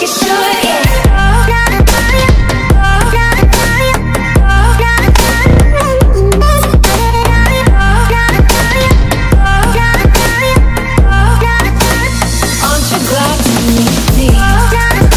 you should, yeah. Aren't you glad to meet me?